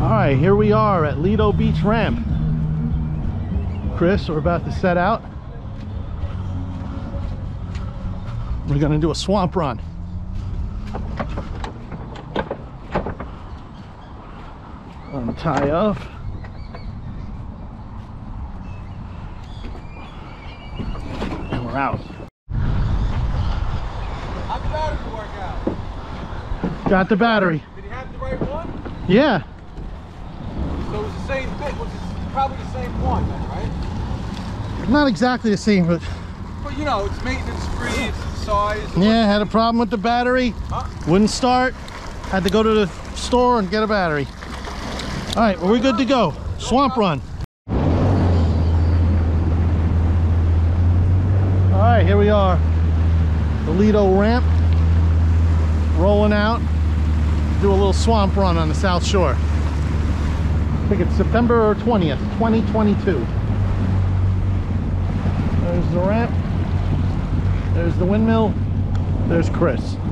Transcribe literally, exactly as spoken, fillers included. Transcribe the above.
All right, here we are at Lido Beach Ramp. Chris, we're about to set out. We're gonna do a swamp run. Untie up. And we're out. How'd the battery work out? Got the battery. Did he have the right one? Yeah. So it was the same bit, was it probably the same one then, right? Not exactly the same, but But you know, it's maintenance free, it's the size. yeah, had a problem with the battery. Huh? Wouldn't start. Had to go to the store and get a battery. All right, well, we're good to go. Swamp run. All right, here we are. The Lido ramp. Rolling out. Do a little swamp run on the South Shore. I think it's September twentieth, twenty twenty-two. There's the ramp. There's the windmill. There's Chris.